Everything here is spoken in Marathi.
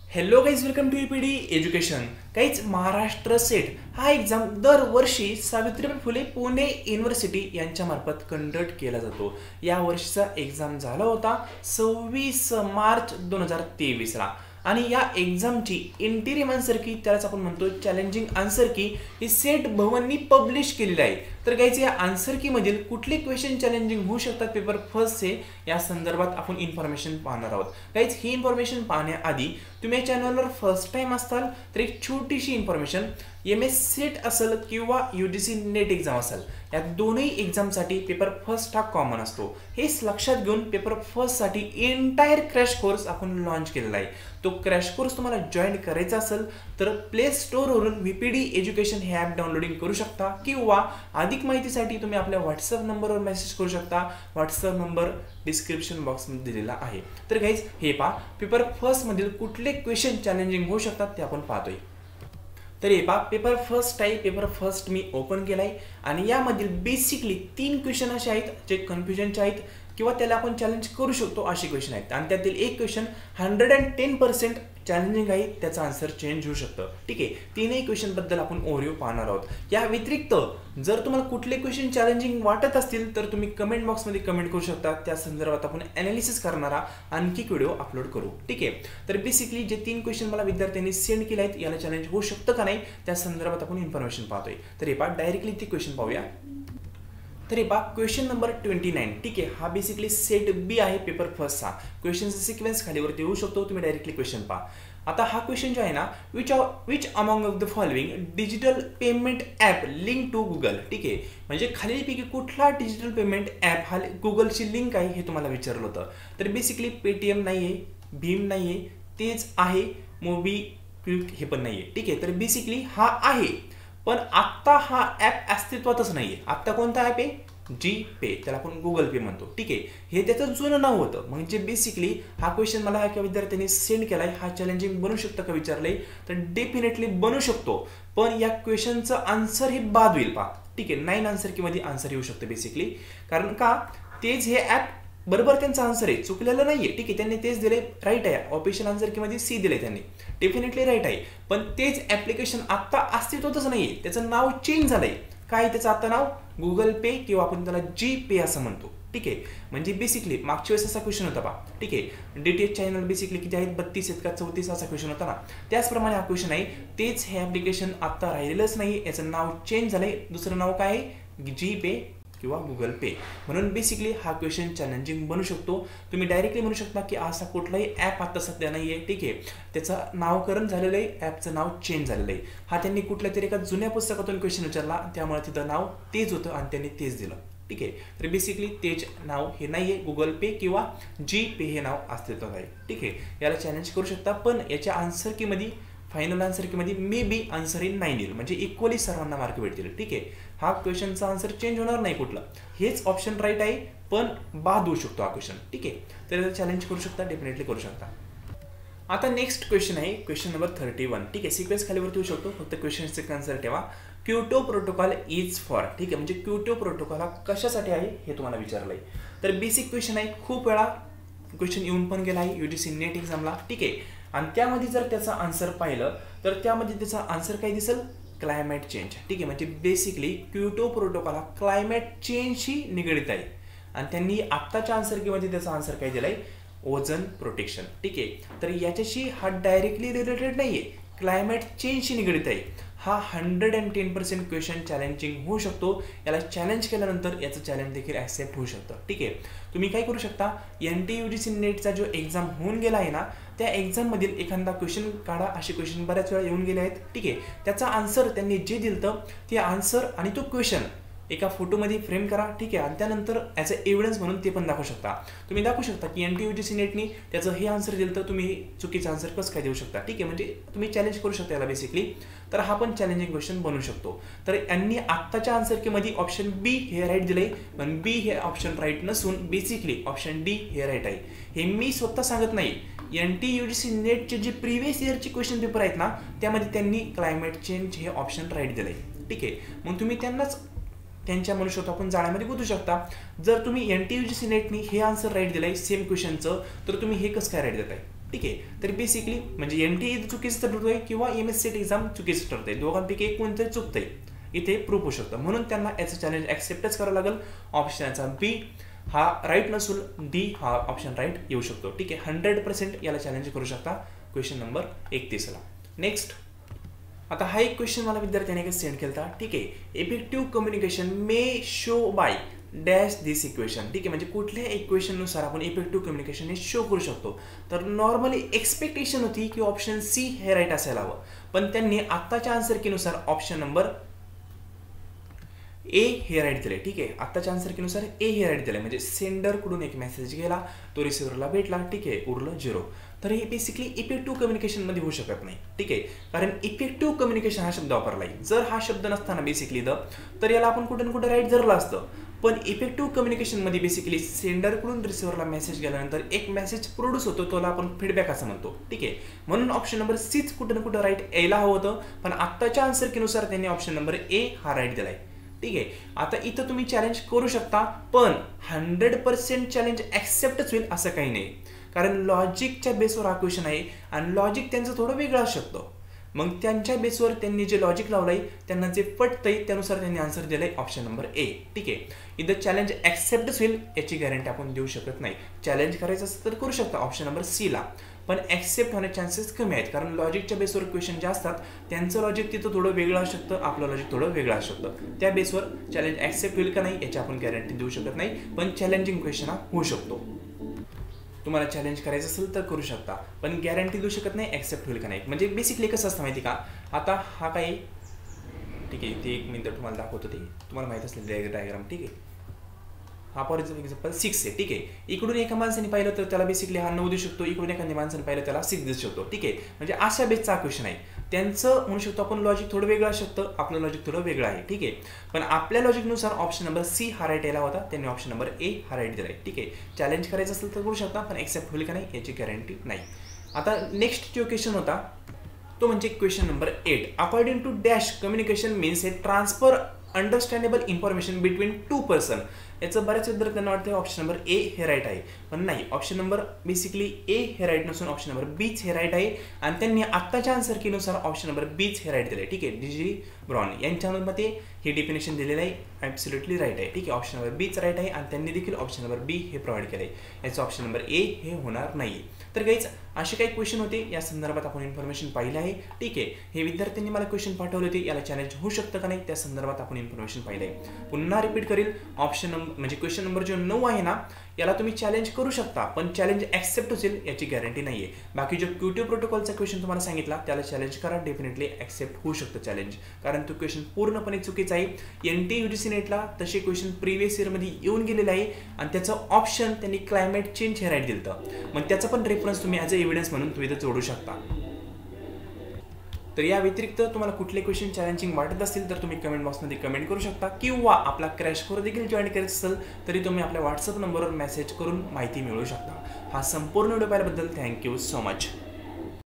Hello guys, welcome to EPD education. काहीच महाराष्ट्र सेट हा एक्झाम दरवर्षी सावित्रीबाई फुले पुणे युनिव्हर्सिटी यांच्यामार्फत कंडक्ट केला जातो. या वर्षीचा एक्झाम झाला होता 26 मार्च 2023ला आणि या एक्झामची इंटिरियम आन्सर की त्यालाच आपण म्हणतो चॅलेंजिंग आन्सर की ही सेट भवननी पब्लिश केलेली आहे. तर गाईज या आन्सर की मधील कुठले क्वेश्चन चॅलेंजिंग होऊ शकतात पेपर फर्स्टचे या संदर्भात आपण इन्फॉर्मेशन पाहणार आहोत. गाईज ही इन्फॉर्मेशन पाहण्याआधी तुम्ही या चॅनलवर फर्स्ट टाइम असताल तर एक छोटीशी इन्फॉर्मेशन, MS सेट असेल किंवा UGC नेट एक्झाम असेल या दोन्ही एक्झामसाठी पेपर फर्स्ट हा कॉमन असतो. हेच लक्षात घेऊन पेपर फर्स्टसाठी एंटायर क्रॅश कोर्स आपण लॉन्च केलेला आहे. तो क्रॅश कोर्स तुम्हाला जॉईन करायचा असेल तर प्ले स्टोअरवरून VPD एज्युकेशन हे ॲप डाउनलोडिंग करू शकता किंवा अधिक माहितीसाठी तुम्ही आपल्या व्हॉट्सअप नंबरवर मेसेज करू शकता. व्हॉट्सअप नंबर डिस्क्रिप्शन बॉक्समध्ये दिलेला आहे. तर गाईज हे पहा, पेपर फर्स्टमधील कुठले क्वेश्चन चॅलेंजिंग होऊ शकतात ते आपण पाहतोय. तर हे पहा, पेपर फर्स्ट आहे. पेपर फर्स्ट मी ओपन केला आहे आणि यामधील बेसिकली 3 क्वेश्चन असे आहेत जे कन्फ्युजनचे आहेत किंवा त्याला आपण चॅलेंज करू शकतो असे क्वेश्चन आहेत आणि त्यातील एक क्वेश्चन 110% चॅलेंजिंग आहे, त्याचा आन्सर चेंज होऊ शकतं. ठीक आहे, तीनही क्वेश्चन बद्दल आपण ओव्हरव्ह्यू पाहणार आहोत. या व्यतिरिक्त जर तुम्हाला कुठले क्वेश्चन चॅलेंजिंग वाटत असतील तर तुम्ही कमेंट बॉक्समध्ये कमेंट करू शकता. त्या संदर्भात आपण ॲनालिसिस करणारा आणखी व्हिडिओ अपलोड करू. ठीक आहे, तर बेसिकली जे 3 क्वेश्चन मला विद्यार्थ्यांनी सेंड केले आहेत याला चॅलेंज होऊ शकतं का नाही त्या संदर्भात आपण इन्फॉर्मेशन पाहतोय. तर हे पहा, डायरेक्टली ते क्वेश्चन पाहूया. तर हे पहा, क्वेश्चन नंबर 29. ठीक आहे, हा बेसिकली सेट बी आहे पेपर फर्स्टचा. क्वेश्चनचा सिक्वेन्स खालीवरती येऊ शकतो, तुम्ही डायरेक्टली क्वेश्चन पहा. आता हा क्वेश्चन जो आहे ना, which among of the following digital payment app link to Google. ठीक आहे, म्हणजे खालीलपैकी कुठला डिजिटल पेमेंट ॲप हा गुगलची लिंक आहे हे तुम्हाला विचारलं होतं. तर बेसिकली पेटीएम नाही आहे, भीम नाही आहे, तेच आहे, मोबिक्विक हे पण नाही आहे. ठीक आहे, तर बेसिकली हा आहे पण आत्ता हा ॲप अस्तित्वातच नाही आहे. आत्ता कोणता ॲप आहे? GPay, त्याला आपण गुगल पे म्हणतो. ठीक आहे, हे त्याचं जुनं नाव होतं. म्हणजे बेसिकली हा क्वेश्चन मला एका विद्यार्थ्यांनी सेंड केलाय, हा चॅलेंजिंग बनू शकतं का विचारलंय, तर डेफिनेटली बनू शकतो. पण या क्वेश्चनचं आन्सर हे बाद होईल पहा. ठीक आहे, 9 आन्सर की मध्ये आन्सर येऊ शकतं बेसिकली. कारण का, तेच हे ॲप बरोबर त्यांचा आन्सर आहे, चुकलेलं नाहीये. ठीक आहे, त्यांनी तेच दिले, राईट आहे. ऑफिशियल आन्सर की मध्ये C दिले त्यांनी, डेफिनेटली राईट आहे. पण तेच ॲप्लिकेशन आत्ता अस्तित्वातच नाहीये, त्याचं नाव चेंज झालंय. काय त्याचं आता नाव? गुगल पे किंवा आपण त्याला GPay असं म्हणतो. ठीक आहे, म्हणजे बेसिकली मागच्या वेळेस असा क्वेश्चन होता पहा. ठीक आहे, DTH चॅनल बेसिकली किती आहेत? 32 आहेत का 34 असा क्वेश्चन होता ना. त्याचप्रमाणे हा क्वेश्चन आहे. तेच हे ॲप्लिकेशन आत्ता राहिलेलंच नाही, याचं नाव चेंज झालंय. दुसरं नाव काय आहे? GPay किंवा गुगल पे. म्हणून बेसिकली हा क्वेश्चन चॅलेंजिंग बनू शकतो. तुम्ही डायरेक्टली म्हणू शकता की असा कुठलाही ॲप आता सध्या नाही आहे. ठीक आहे, त्याचं नावकरण झालेलं आहे, ॲपचं नाव चेंज झालेलं आहे. हा त्यांनी कुठल्या तरी एका जुन्या पुस्तकातून क्वेश्चन विचारला, त्यामुळे तिथं नाव तेच होतं आणि त्यांनी तेच दिलं. ठीक आहे, तर बेसिकली तेच नाव हे नाही आहे, गुगल पे किंवा GPay हे नाव अस्तित्वात आहे. ठीक आहे, याला चॅलेंज करू शकता. पण याच्या आन्सर की मध्ये, फायनल आन्सर की मध्ये मे बी आन्सर हे 9 येईल, म्हणजे इक्वली सर्वांना मार्क भेटतील. ठीक आहे, हा क्वेश्चनचा आन्सर चेंज होणार नाही कुठला, हेच ऑप्शन राईट आहे पण बाद होऊ शकतो हा क्वेश्चन. ठीक आहे, तर चॅलेंज करू शकता, डेफिनेटली करू शकता. आता नेक्स्ट क्वेश्चन आहे क्वेश्चन नंबर 31. ठीक आहे, सिक्वेन्स खालीवरती येऊ शकतो, फक्त क्वेश्चनचे आन्सर ठेवा. Kyoto protocol is for. ठीक आहे, म्हणजे क्योटो प्रोटोकॉल हा कशासाठी आहे हे तुम्हाला विचारलंय. तर बेसिक क्वेश्चन आहे, खूप वेळा क्वेश्चन येऊन पण गेला आहे UGC नेट एक्झामला. ठीक आहे, आणि त्यामध्ये जर त्याचा आन्सर पाहिलं तर त्यामध्ये त्याचा आन्सर काय दिसेल? Climate change. ठीक आहे, म्हणजे बेसिकली क्योटो प्रोटोकॉल हा क्लायमेट चेंजशी निगडित आहे आणि त्यांनी आत्ताच्या आन्सर कीमध्ये त्याचा आन्सर काय दिलाय? Ozone protection. ठीक आहे, तर याच्याशी हा डायरेक्टली रिलेटेड नाहीये, क्लायमेट चेंजशी निगडित आहे. हा 110% क्वेश्चन चॅलेंजिंग होऊ शकतो. याला चॅलेंज केल्यानंतर याचं चॅलेंज देखील ॲक्सेप्ट होऊ शकतं. ठीक आहे, तुम्ही काय करू शकता, NTE UGC नेटचा जो एक्झाम होऊन गेला आहे ना, त्या एक्झाममधील एखादा क्वेश्चन काढा. असे क्वेश्चन बऱ्याच वेळा येऊन गेले आहेत. ठीक आहे, त्याचा आन्सर त्यांनी जे दिलं ते आन्सर आणि तो क्वेश्चन एका फोटोमध्ये फ्रेम करा. ठीक आहे, आणि त्यानंतर ॲज अ एव्हिडन्स म्हणून ते पण दाखवू शकता. तुम्ही दाखवू शकता की NTE UGC नेटनी त्याचं हे आन्सर दिलं तर तुम्ही चुकीचं आन्सर कसं काय देऊ शकता. ठीक आहे, म्हणजे तुम्ही चॅलेंज करू शकता याला बेसिकली. तर हा पण चॅलेंजिंग क्वेश्चन बनू शकतो. तर यांनी आत्ताच्या आन्सर की मध्ये ऑप्शन B हे राईट दिलंय, पण B हे ऑप्शन राईट नसून बेसिकली ऑप्शन D हे राईट आहे. हे मी स्वतः सांगत नाही, NTE UGC नेटचे जे प्रिव्हियस इयरचे क्वेश्चन पेपर आहेत ना, त्यामध्ये त्यांनी क्लायमेट चेंज हे ऑप्शन राईट दिलंय. ठीक आहे, मग तुम्ही त्यांनाच त्यांच्या म्हणू शकतो आपण जाळ्यामध्ये गुंतू शकता. जर तुम्ही NTE UGC नेटनी हे आन्सर राईट दिलाय सेम क्वेश्चनचं, तर तुम्ही हे कसं काय राईट देताय? ठीक आहे. तर बेसिकली म्हणजे MT चुकीचं ठरतोय किंवा MS सेट एक्झाम चुकीचं ठरतंय, दोघांपैकी एक कोणतंही चुकतंय इथे प्रूव्ह होऊ शकतं. म्हणून त्यांना याचं चॅलेंज ॲक्सेप्टच करावं लागेल. ऑप्शन याचा बी हा राईट नसून डी हा ऑप्शन राईट येऊ शकतो. ठीक आहे. 100% याला चॅलेंज करू शकता क्वेश्चन नंबर 31 ला. नेक्स्ट, आता हा एक क्वेश्चन मला विद्यार्थ्याने सेंड केला. ठीक आहे. Effective communication may show by dash this equation. ठीक आहे. म्हणजे कुठल्या इक्वेशननुसार आपण इफेक्टिव्ह कम्युनिकेशन हे शो करू शकतो. तर नॉर्मली एक्सपेक्टेशन होती की ऑप्शन सी हे राईट असायला हवं, पण त्यांनी आत्ताच्या आन्सर कीनुसार ऑप्शन नंबर ए हे राईट दिले. ठीक आहे. आत्ताच्या आन्सर कीनुसार ए हे राईट दिले. म्हणजे सेंडरकडून एक मेसेज गेला, तो रिसिव्हरला भेटला. ठीक आहे. उरलं 0. तर हे बेसिकली इफेक्टिव्ह कम्युनिकेशनमध्ये होऊ शकत नाही. ठीक आहे. कारण इफेक्टिव्ह कम्युनिकेशन हा शब्द वापरला आहे. जर हा शब्द नसताना बेसिकली तर याला आपण कुठे ना कुठे राईट धरलं असतं. पण इफेक्टिव्ह कम्युनिकेशनमध्ये बेसिकली सेंडरकडून रिसिव्हरला मेसेज गेल्यानंतर एक मेसेज प्रोड्यूस होतो, त्याला आपण फीडबॅक असं म्हणतो. ठीक आहे. म्हणून ऑप्शन नंबर सीच कुठे ना कुठे राईट यायला हवं होतं, पण आत्ताच्या आन्सर कीनुसार त्यांनी ऑप्शन नंबर ए हा राईट दिलाय. ठीक आहे. आता इथं तुम्ही चॅलेंज करू शकता, पण 100% चॅलेंज ॲक्सेप्टच होईल असं काही नाही. कारण लॉजिकच्या बेसवर हा क्वेश्चन आहे आणि लॉजिक त्यांचं थोडं वेगळं असू शकतं. मग त्यांच्या बेसवर त्यांनी जे लॉजिक लावलंय, त्यांना जे पटतंय त्यानुसार त्यांनी आन्सर दिलाय ऑप्शन नंबर ए. ठीक आहे. इथं चॅलेंज ॲक्सेप्टच होईल याची गॅरंटी आपण देऊ शकत नाही. चॅलेंज करायचं असेल तर करू शकता ऑप्शन नंबर सी ला, पण ॲक्सेप्ट होण्याचे चान्सेस कमी आहेत. कारण लॉजिकच्या बेसवर क्वेश्चन जे असतात त्यांचं लॉजिक तिथं थोडं वेगळं असू शकतं, आपलं लॉजिक थोडं वेगळं असू शकतं. त्या बेसवर चॅलेंज ॲक्सेप्ट होईल का नाही याची आपण गॅरंटी देऊ शकत नाही, पण चॅलेंजिंग क्वेश्चन हा होऊ शकतो. तुम्हाला चॅलेंज करायचं असेल तर करू शकता, पण गॅरंटी देऊ शकत नाही ॲक्सेप्ट होईल का नाही. म्हणजे बेसिकली कसं असतं माहिती का, आता हा काही ठीक आहे, ते 1 मिनिट तुम्हाला दाखवतो, ते तुम्हाला माहीत असलेलं डायग्राम. ठीक आहे. हा फॉर एक्झाम्पल 6 आहे. ठीक आहे. इकडून एका माणसाने पाहिलं तर त्याला बेसिकली हा 9 देऊ शकतो, इकडून एखाद्या माणसाने पाहिलं त्याला 6 देऊ शकतो. ठीक आहे. म्हणजे अशा बेसचा क्वेश्चन आहे. त्यांचं म्हणू शकतो आपण लॉजिक थोडं वेगळं असू शकतं, आपलं लॉजिक थोडं वेगळं आहे. ठीक आहे. पण आपल्या लॉजिकनुसार ऑप्शन नंबर सी हा राईट यायला होता, त्यांनी ऑप्शन नंबर ए हा राईट दिलाय. ठीक आहे. चॅलेंज करायचं असेल तर करू शकता, पण ॲक्सेप्ट होईल का नाही याची गॅरंटी नाही. आता नेक्स्ट जो क्वेश्चन होता तो म्हणजे question number 8. According to dash communication means हे transfer understandable information between 2 person. याचं बऱ्याच विद्यार्थ्यांना वाटतं ऑप्शन नंबर ए हे राईट आहे, पण नाही. ऑप्शन नंबर बेसिकली ए हे राईट नसून ऑप्शन नंबर बीच हे राईट आहे आणि त्यांनी आत्ताच्या आन्सर कीनुसार ऑप्शन नंबर बीच हे राईट दिलं आहे. ठीक आहे. DG ब्रॉन यांच्यामध्ये हे डेफिनेशन दिलेलं आहे, ॲब्सोल्युटली राईट आहे. ठीक आहे. ऑप्शन नंबर बीच राईट आहे आणि त्यांनी देखील ऑप्शन नंबर बी हे प्रोव्हाइड केलं आहे. याचं ऑप्शन नंबर ए हे होणार नाही. तर गाईज असे काही क्वेश्चन होते, या संदर्भात आपण इन्फॉर्मेशन पाहिलं आहे. ठीक आहे. हे विद्यार्थ्यांनी मला क्वेश्चन पाठवले होते, याला चॅलेंज होऊ शकतं का नाही त्या संदर्भात आपण इन्फॉर्मेशन पाहिलं आहे. पुन्हा रिपीट करेल, ऑप्शन नंबर म्हणजे क्वेश्चन नंबर जो 9 आहे ना, याला तुम्ही चॅलेंज करू शकता, पण चॅलेंज ॲक्सेप्ट होईल याची गॅरंटी नाही आहे. बाकी जो क्यूटी प्रोटोकॉलचा क्वेश्चन तुम्हाला सांगितला त्याला चॅलेंज करा, डेफिनेटली ॲक्सेप्ट होऊ शकतं चॅलेंज, कारण तो क्वेश्चन पूर्णपणे चुकीचा आहे. NT UGC नेटला तसे क्वेश्चन प्रिव्हियस इयरमध्ये येऊन गेलेले आहे आणि त्याचं ऑप्शन त्यांनी क्लायमेट चेंज हे राईट दिलं. मग त्याचा पण रेफरन्स तुम्ही ॲज अ एव्हिडन्स म्हणून तुम्ही इथं जोडू शकता. तर या व्यतिरिक्त तुम्हाला कुठले क्वेश्चन चॅलेंजिंग वाटत असतील तर तुम्ही कमेंट बॉक्समध्ये कमेंट करू शकता, किंवा आपला क्रॅश कोर्स देखील जॉईन करायचं असेल तरी तुम्ही आपल्या व्हॉट्सअप नंबरवर मेसेज करून माहिती मिळवू शकता. हा संपूर्ण व्हिडिओ पाहिल्याबद्दल थँक्यू सो मच.